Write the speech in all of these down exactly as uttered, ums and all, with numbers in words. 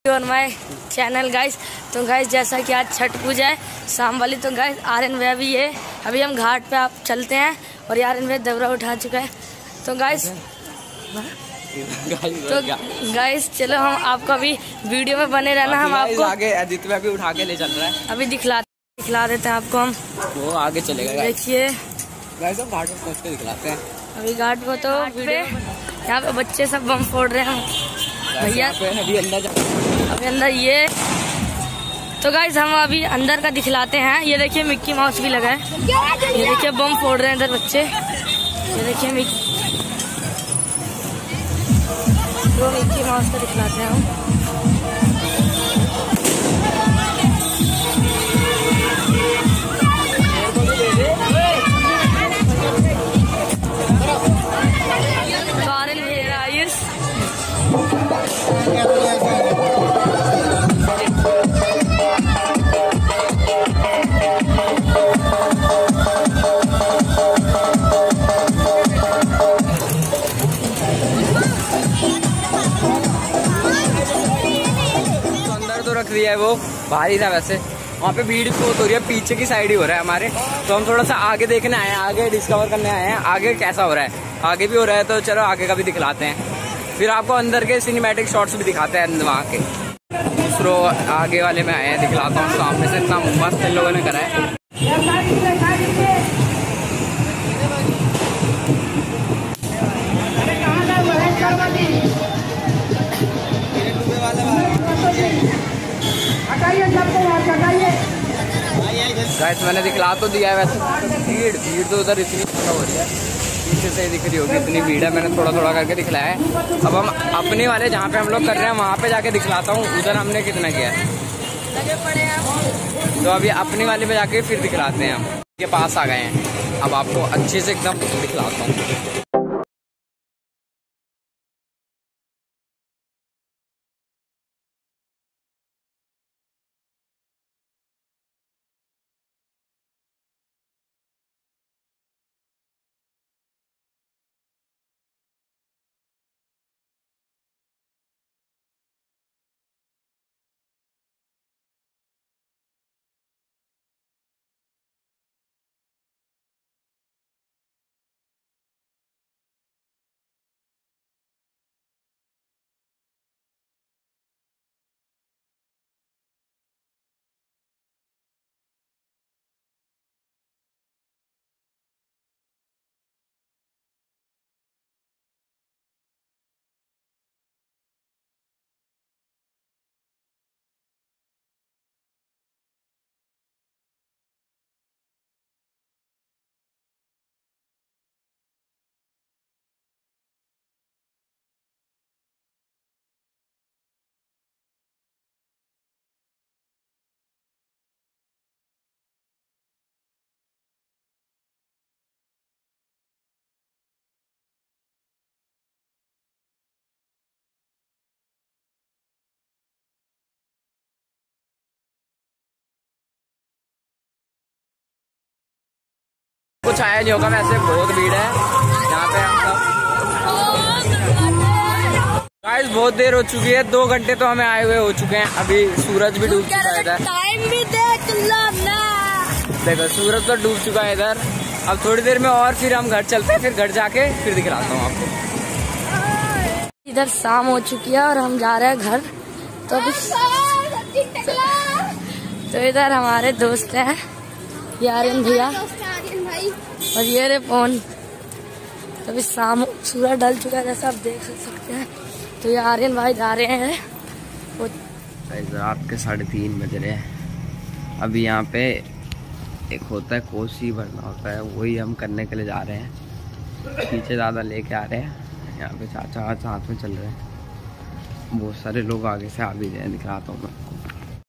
और my channel guys. तो guys जैसा कि आज छठ पूजा है शाम वाली, तो गाइस आर्यन भैया भी है। अभी हम घाट पे आप चलते हैं और आर्यन भैया दबरा उठा चुका है। तो गाइस तो गाइस चलो हम आपको अभी वीडियो में बने रहना। हम आपको आगे आदित्य में भी उठा के ले चल रहा है। अभी दिखला दिखला देते हैं आपको हम। वो आगे चलेगा। देखिए गाइस हम घाट पे पहुंच के दिखलाते हैं। अभी घाट पे तो यहाँ पे बच्चे सब बम फोड़ रहे हैं भैया। अभी अंदर अभी अंदर ये तो गाइस हम अभी अंदर का दिखलाते हैं। ये देखिए मिक्की माउस भी लगा है। ये देखिए बम फोड़ रहे हैं इधर बच्चे। ये देखिए मिक्की वो मिक्की माउस का दिखलाते हैं हम। रख दिया है वो भारी था। वैसे वहाँ पे भीड़ बहुत हो रही है, पीछे की साइड ही हो रहा है हमारे। तो हम थोड़ा सा आगे देखने आए हैं, आगे डिस्कवर करने आए हैं आगे कैसा हो रहा है। आगे भी हो रहा है तो चलो आगे का भी दिखलाते हैं, फिर आपको अंदर के सिनेमैटिक शॉट्स भी दिखाते हैं वहाँ के। दूसरो आगे वाले में आए हैं, दिखलाता हूँ। सामने से इतना मस्त इन लोगों ने करा है। गाइस मैंने दिखला तो दिया है। वैसे भीड़ भीड़ तो उधर इतनी ज़्यादा हो रही है, पीछे से दिख रही होगी इतनी भीड़ है। मैंने थोड़ा थोड़ा करके दिखलाया है। अब हम अपने वाले जहाँ पे हम लोग कर रहे हैं वहाँ पे जाके दिखलाता हूँ उधर हमने कितना किया है। तो अभी अपने वाले पे जाके फिर दिखलाते हैं। हम के पास आ गए हैं, अब आपको अच्छे से एकदम दिखलाता हूँ। कुछ आया नहीं होगा, वैसे बहुत भीड़ है यहाँ पे। हम सब गाइस बहुत देर हो चुकी है, दो घंटे तो हमें आए हुए हो चुके हैं। अभी सूरज भी डूब चुका है इधर। टाइम भी देख लो ना। देखो सूरज तो डूब चुका है इधर। अब थोड़ी देर में और फिर हम घर चलते हैं, फिर घर जाके फिर दिखलाता हूँ आपको। इधर शाम हो चुकी है और हम जा रहे हैं घर। तो अभी तो इधर हमारे दोस्त हैं आर्यन भैया और ये रे फोन। अभी शाम सूरज ढल चुका है जैसा आप देख सकते हैं। तो ये आर्यन भाई जा रहे हैं। रात के साढ़े तीन बज रहे हैं। अभी यहाँ पे एक होता है कोसी भरना होता है, वही हम करने के लिए जा रहे हैं। पीछे ज़्यादा लेके आ रहे हैं। यहाँ पे चाचा आज साथ में चल रहे हैं। बहुत सारे लोग आगे से आ भी रहे हैं, दिखाता हूँ मैं आपको।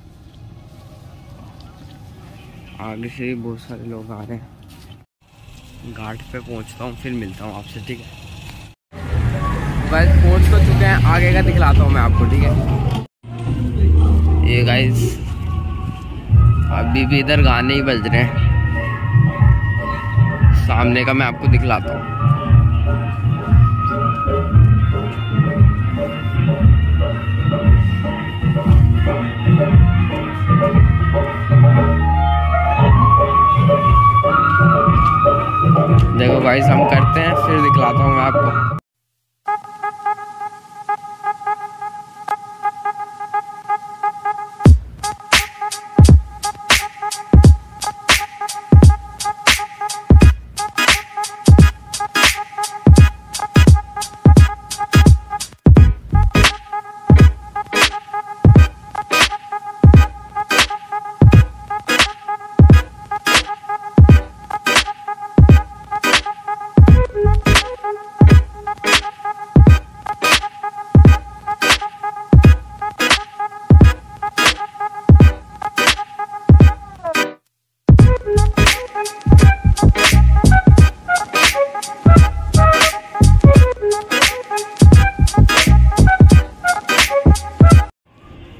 आगे से ही बहुत सारे लोग आ रहे हैं। घाट पे पहुंचता हूँ फिर मिलता हूँ आपसे, ठीक है। बस पहुंच तो चुके हैं, आगे का दिखलाता हूँ मैं आपको, ठीक है। ये गाइस अभी भी इधर गाने ही बज रहे हैं। सामने का मैं आपको दिखलाता हूँ।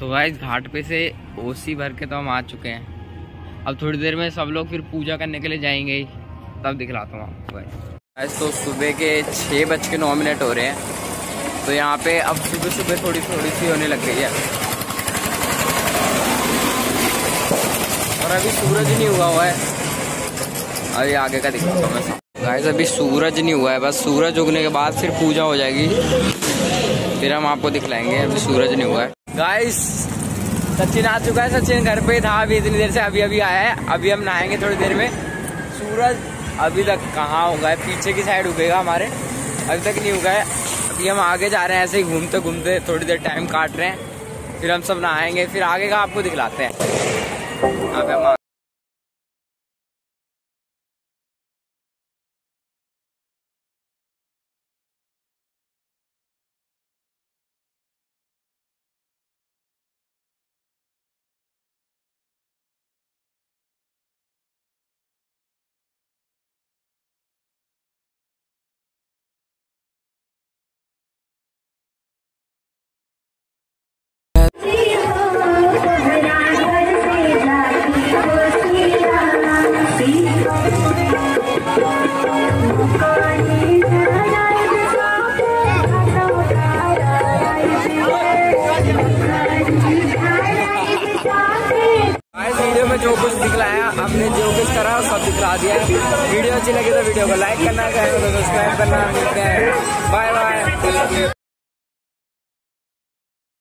तो भाई घाट पे से ओसी भर के तो हम आ चुके हैं। अब थोड़ी देर में सब लोग फिर पूजा करने के लिए जाएंगे ही, तब दिखलाता हूँ आपको भाई। तो सुबह के छः बज के नौ मिनट हो रहे हैं। तो यहाँ पे अब सुबह सुबह थोड़ी थोड़ी सी होने लग गई है और अभी सूरज नहीं हुआ हुआ है। अभी आगे का दिखाता हूँ मैं गाइस। अभी सूरज नहीं हुआ है, बस सूरज उगने के बाद फिर पूजा हो जाएगी, फिर हम आपको दिखलाएंगे। अभी सूरज नहीं हुआ है गाइस। सचिन आ चुका है, सचिन घर पे था अभी इतनी देर से, अभी अभी आया है। अभी हम नहाएंगे थोड़ी देर में। सूरज अभी तक कहाँ उगा है, पीछे की साइड उगेगा हमारे, अभी तक नहीं उगा है। अभी हम आगे जा रहे हैं ऐसे ही घूमते घूमते, थोड़ी देर टाइम काट रहे हैं, फिर हम सब नहाएंगे, फिर आगे का आपको दिखलाते हैं। यहाँ पे हम वीडियो में जो कुछ दिखलाया हमने, जो कुछ करा सब दिखला दिया है। वीडियो अच्छी लगी तो वीडियो को लाइक करना, चैनल को सब्सक्राइब करना। मिलते हैं, बाय बाय।